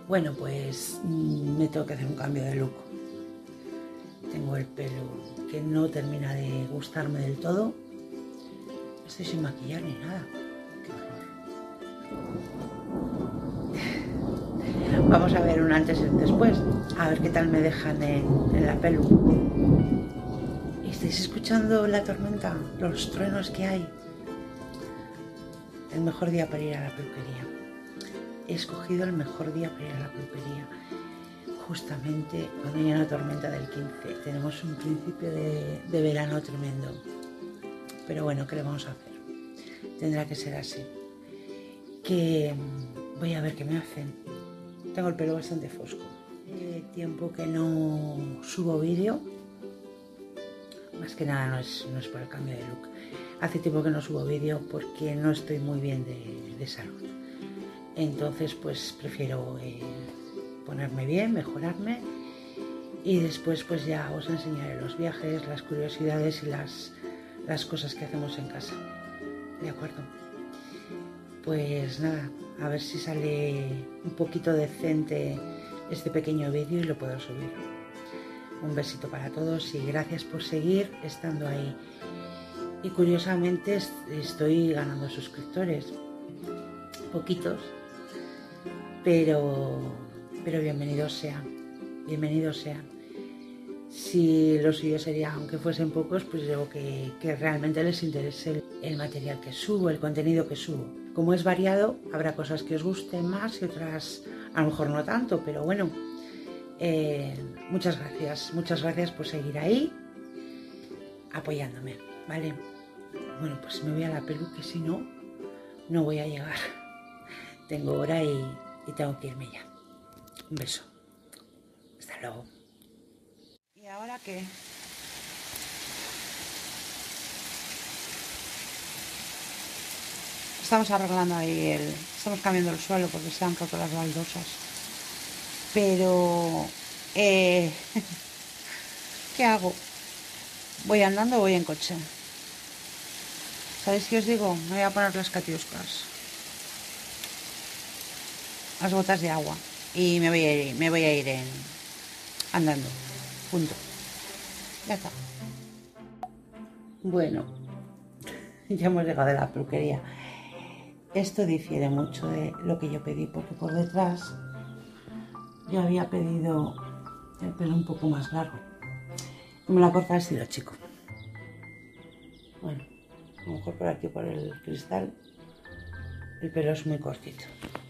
Bueno, pues me tengo que hacer un cambio de look. Tengo el pelo que no termina de gustarme del todo. Estoy sin maquillar ni nada. Qué horror. Vamos a ver un antes y un después. A ver qué tal me dejan en la pelu. ¿Estáis escuchando la tormenta? Los truenos que hay. El mejor día para ir a la peluquería. He escogido el mejor día para ir a la peluquería. Justamente cuando hay una tormenta del 15. Tenemos un principio de verano tremendo. Pero bueno, ¿qué le vamos a hacer? Tendrá que ser así. Que voy a ver qué me hacen. Tengo el pelo bastante fosco. Tiempo que no subo vídeo. Más que nada no es por el cambio de look. Hace tiempo que no subo vídeo porque no estoy muy bien de salud. Entonces pues prefiero ponerme bien, mejorarme y después pues ya os enseñaré los viajes, las curiosidades y las cosas que hacemos en casa. ¿De acuerdo? Pues nada, a ver si sale un poquito decente este pequeño vídeo y lo puedo subir. Un besito para todos y gracias por seguir estando ahí. Y curiosamente estoy ganando suscriptores. Poquitos. Pero bienvenidos sean. Bienvenidos sean. Si lo suyo sería, aunque fuesen pocos, pues digo que realmente les interese el material que subo, el contenido que subo. Como es variado, habrá cosas que os gusten más y otras a lo mejor no tanto, pero bueno, muchas gracias por seguir ahí apoyándome, ¿vale? Bueno, pues me voy a la pelu, que si no, no voy a llegar. Tengo hora y tengo que irme ya. Un beso. Hasta luego. ¿Y ahora qué? Estamos arreglando ahí estamos cambiando el suelo porque se han roto las baldosas. Pero ¿qué hago? ¿Voy andando o voy en coche? ¿Sabéis qué os digo? Me voy a poner las catiuscas, las botas de agua y me voy a ir andando. Punto. Ya está. Bueno, ya hemos llegado a la peluquería. Esto difiere mucho de lo que yo pedí, porque por detrás yo había pedido el pelo un poco más largo. Me la corta el estilo chico. Bueno, a lo mejor por aquí, por el cristal, el pelo es muy cortito.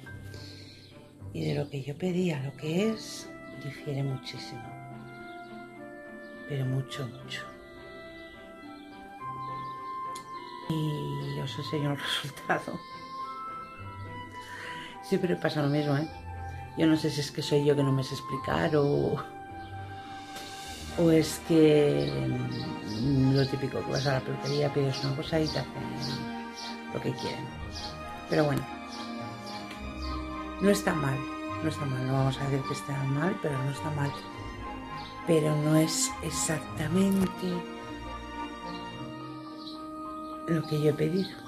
Y de lo que yo pedí a lo que es, difiere muchísimo. Pero mucho, mucho. Y os enseño el resultado. Siempre pasa lo mismo, ¿eh? Yo no sé si es que soy yo que no me sé explicar o es que lo típico, que vas a la peluquería, pides una cosa y te hacen lo que quieren. Pero bueno, no está mal, no está mal, no vamos a decir que está mal, pero no está mal. Pero no es exactamente lo que yo he pedido.